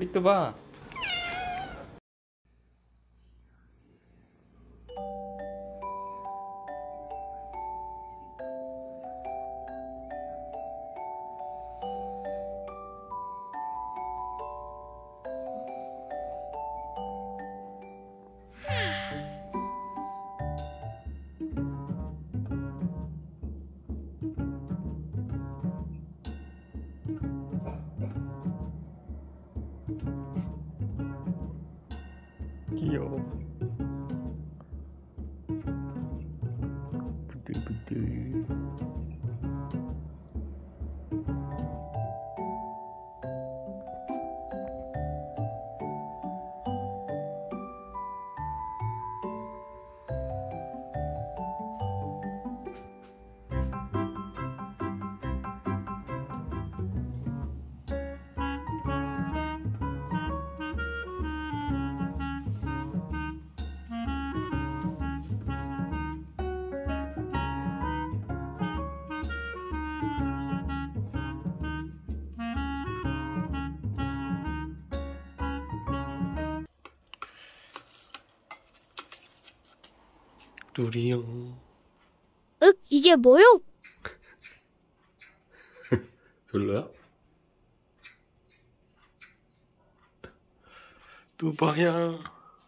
저기 또 봐. 귀여워. 부들부들. 누리요. 윽, 이게 뭐요? 별로야? 뚜바야.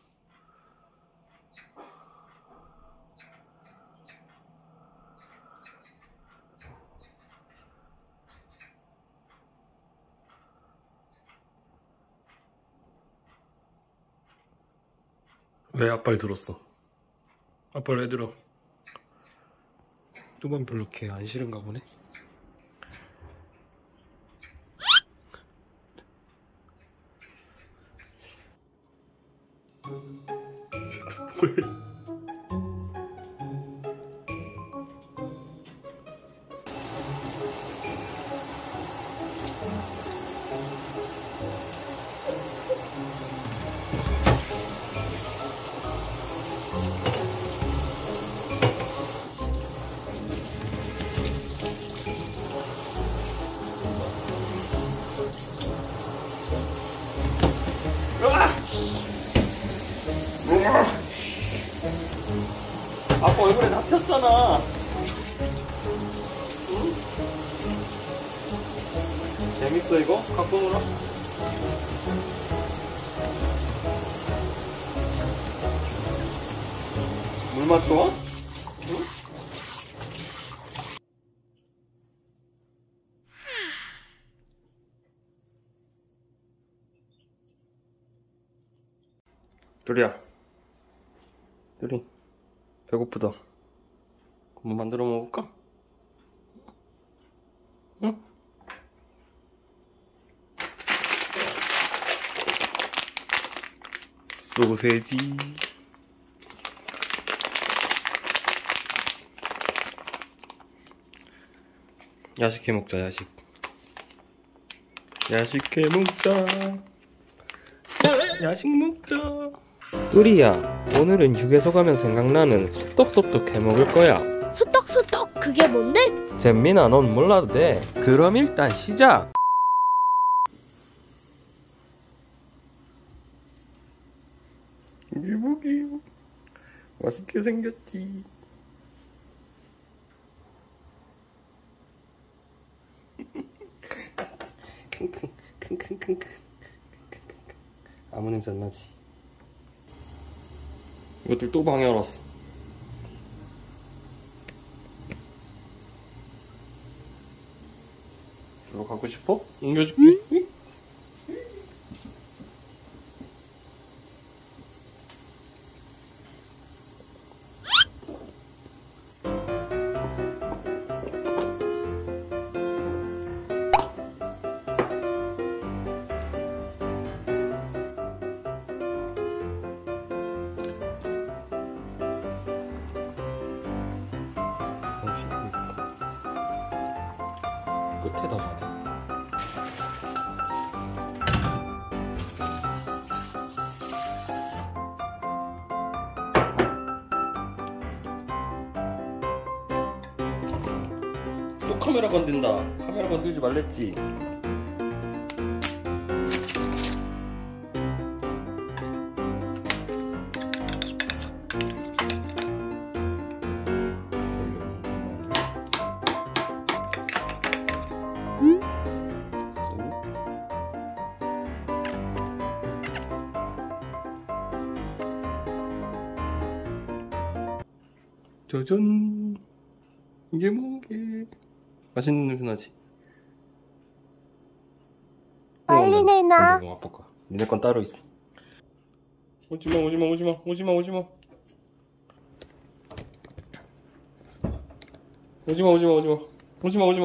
왜 아빠를 들었어? 아빠를 왜 들어? 뚜반 별로 걔 안 싫은가 보네? 왜? 아빠 얼굴에 납혔잖아. 응? 재밌어 이거? 갖고 놀아? 물맛 좋아? 응? 누리야. 누리. 배고프다. 뭐 만들어 먹을까? 응? 소세지. 야식 해 먹자, 야식. 야식 해 먹자. 야식 먹자. 뚜리야, 오늘은 휴게소 가면 생각나는 소떡소떡 해 먹을 거야. 소떡소떡, 그게 뭔데? 잼민아, 넌 몰라도 돼. 그럼 일단 시작. 유복이 맛있게 생겼지. 아무 냄새 안 나지. 이것들 또 방해하러 왔어. 이거 갖고 싶어? 옮겨줄게. 응? 끝에다 가네. 또 카메라 건든다. 카메라 건들지 말랬지. 짜잔. 이게 뭐게? 맛있는 냄새 나지? 빨리 내놔. 이거 아빠 거야. 니네 건 따로 있어. 오지마 오지마 오지마 오지마 오지마 오지마 오지마 오지마 오지마 오지마.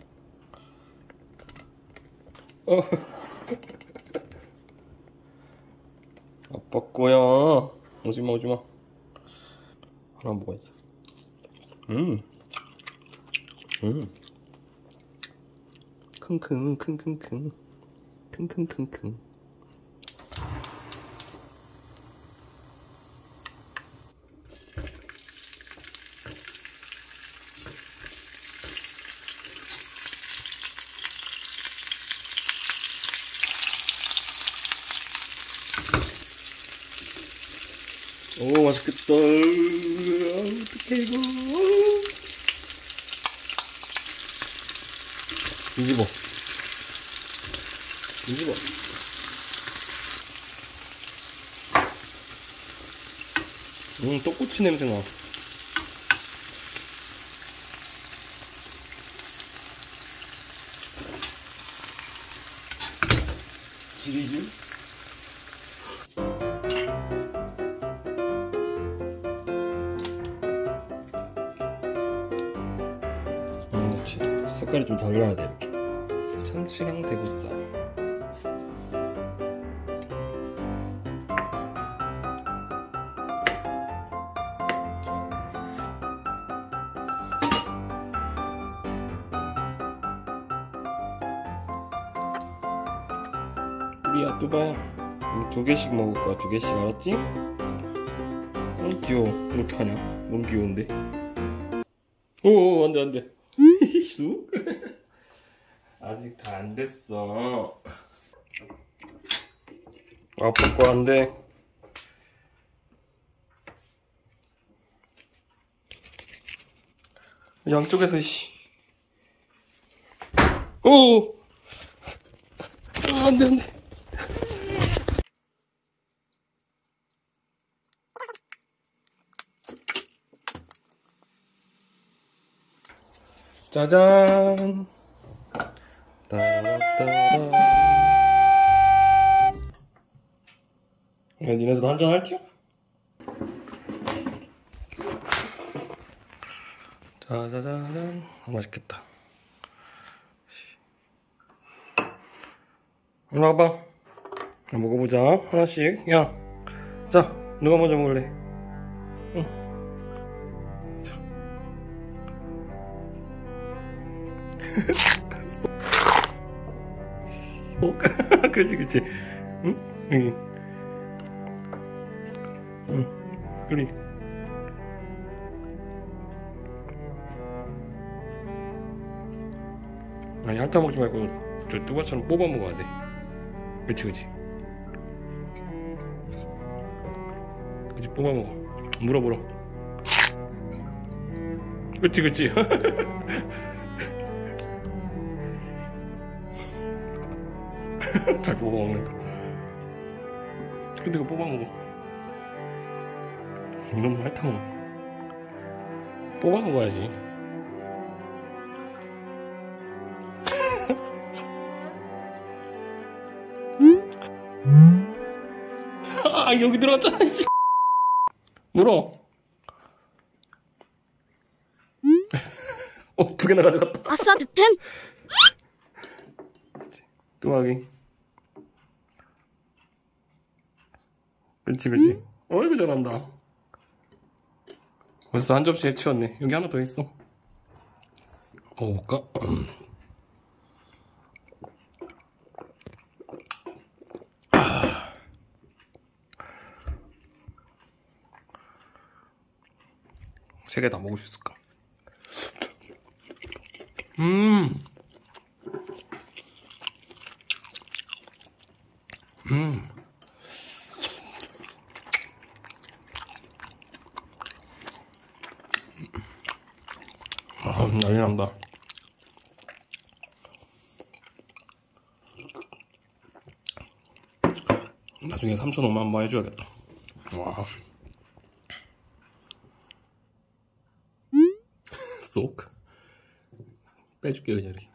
아빠 거야. 오지마 오지마. 하나 먹어야지. 킁킁 킁킁킁 킁킁킁킁. 오 맛있겠다. 어떡해 이거. 뒤집어 뒤집어. 떡꼬치 냄새 나. 지리지? 그렇지. 색깔이 좀 달라야 돼 이렇게. 참치랑 대구살. 우리야 뚜바, 우리 2개씩 먹을 거야. 2개씩 알았지? 귀여워. 어떡하냐? 너무 귀여운데. 오 안돼 안돼. 쑥. 아직 다 안 됐어. 아빠 거 안 돼. 양쪽에서 씨. 오. 안돼 안돼. 짜잔. 따라따라. 야, 니네들도 한잔 할게요. 짜자자잔. 맛있겠다. 일로 와봐. 먹어보자. 하나씩. 야, 자, 누가 먼저 먹을래? 응. 그치 그치. 응? 응. 응. 그래. 아니 핥아 먹지 말고 저 뚜바처럼 뽑아 먹어야 돼. 그치 그치. 그치 뽑아 먹어. 물어. 그치 그치. 잘 뽑아 먹는다. 근데 이거 뽑아 먹어. 이놈 핥아 먹어. 뽑아 먹어야지. 아 여기 들어갔잖아. 물어. 2개나 가져갔다. 아싸 득템. 뚜하기. 그렇지. 어이구 잘한다. 벌써 한 접시에 치웠네. 여기 하나 더 있어. 먹어볼까? 세 개 다 먹을 수 있을까? 난리 난다. 나중에 3,500원 한번 해줘야겠다. 와. 쏙 빼줄게 은열이.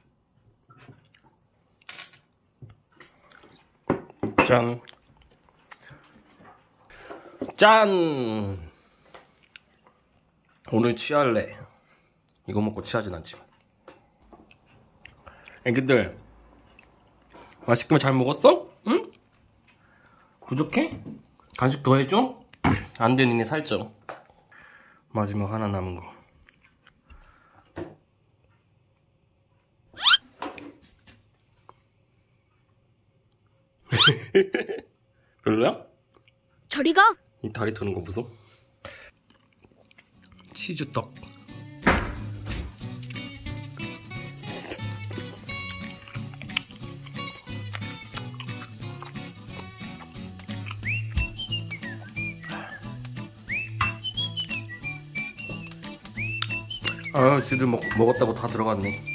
짠. 짠. 오늘 취할래. 이거 먹고 취하진 않지만. 애기들 맛있게 잘 먹었어? 응? 부족해? 간식 더 해줘? 안 돼, 니네 살쪄. 마지막 하나 남은 거. 별로야? 저리 가. 이 다리 터는 거 보소. 치즈떡. 아, 지들 먹었다고 다 들어갔네.